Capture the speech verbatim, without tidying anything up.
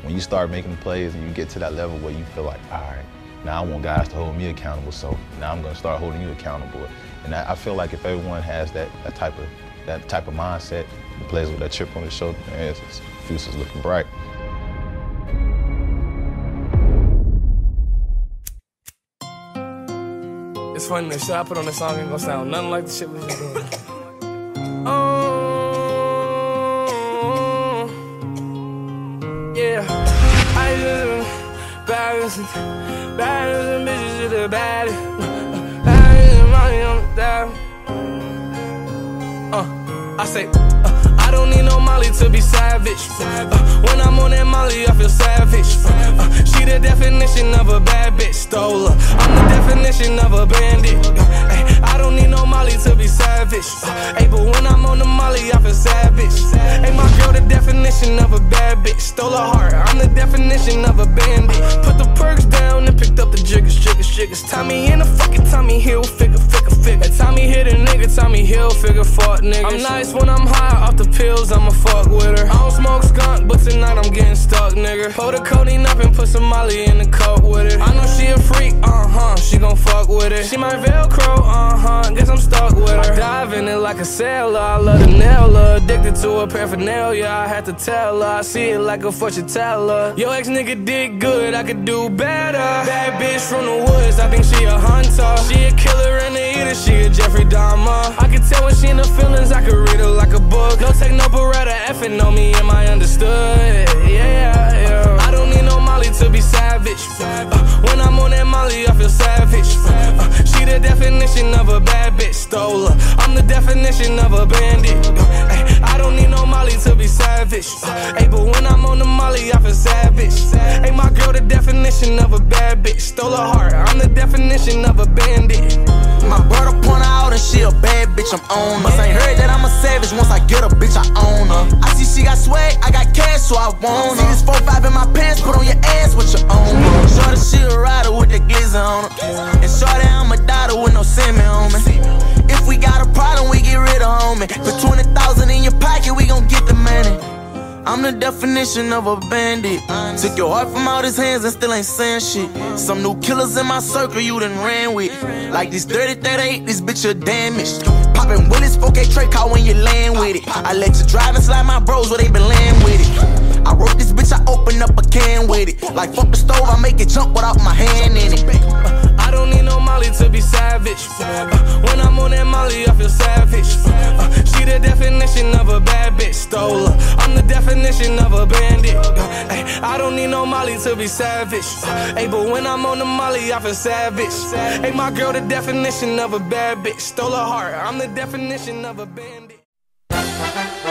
when you start making plays and you get to that level where you feel like, all right, now I want guys to hold me accountable, so now I'm gonna start holding you accountable. And I, I feel like if everyone has that, that type of that type of mindset, and plays with that chip on their shoulder, man, it's, it's, future's looking bright. It's funny, the shit I put on the song ain't gonna sound nothing like the shit we was doing. Oh, yeah. I just baddest, baddest and bitches to the baddest. Baddest and money on the dial. Uh, I say, uh, I don't need no Molly to be savage. Uh, when I'm on that Molly, I feel savage. Uh, she the definition of a bad bitch, stole her. I'm the definition of a bandit. Uh, ay, I don't need no Molly to be savage. Uh, ay, but when I'm on the Molly, I feel savage. Hey, my girl, the definition of a bad bitch, stole her heart. I'm the definition of a bandit. Put the perks down and picked up the jiggers, jiggers, jiggers. Tommy in the fucking Tommy Hill, figure, figure, figure. Tommy hit a nigga, Tommy Hill, figure, fuck niggas. I'm nice when I'm high off the pills, I'ma fuck with her. I don't smoke skunk, but tonight I'm getting stuck, nigga. Pull the codeine up and put some Molly in the cup with it. I know she a freak, uh-huh, she gon' fuck with it. She my Velcro, uh-huh, guess I'm stuck with her. Dive in it like a sailor, I love to nail her. Addicted to her paraphernalia, I had to tell her. I see it like a fortune teller. Yo ex nigga did good, I could do better. Bad bitch from the woods, I think she a hunter. She a killer and a eater, she a Jeffrey Dahmer. I can tell when she in the feelings, I could read her like a book. No take no beretta, effing on me, am I understood? Yeah, yeah. I don't need no Molly to be savage. Uh, when I'm on that Molly, I feel savage. Uh, she the definition of a bad bitch, stole her. I'm the definition of a bandit. Uh, ay, I don't need no Molly to be savage. Uh, ay, but when I'm on the Molly, I feel savage. Hey, my girl, the definition of a bad bitch, stole her heart. I'm the definition of a bandit. My brother point her out and she a bad bitch, I'm on her. Must ain't heard that I'm a savage, once I get a bitch, I own her. I see she got swag, I got cash, so I want her. See this four five in my pants, put on your ass with your own her. Shorty, she a rider with the glizzy on her. And shorty, I'm a daughter with no semen on me. If we got a problem, we get rid of homie. Put twenty thousand in your pocket, we gon' get the money. I'm the definition of a bandit. Took your heart from out his hands and still ain't saying shit. Some new killers in my circle you done ran with. Like this dirty thirty-eight, this bitch a damaged. Poppin' Willis, four K tray car when you land with it. I let you drive and slide my bros where they been laying with it. I wrote this bitch, I open up a can with it. Like fuck the stove, I make it jump without my hand in it. I don't need no Molly to be savage. Uh, when I'm on that Molly, I feel savage. Uh, she the definition of a bad bitch, stole her. I'm the definition of a bandit. Uh, ay, I don't need no Molly to be savage. Uh, ay, but when I'm on the Molly, I feel savage. Hey, my girl, the definition of a bad bitch, stole her heart. I'm the definition of a bandit.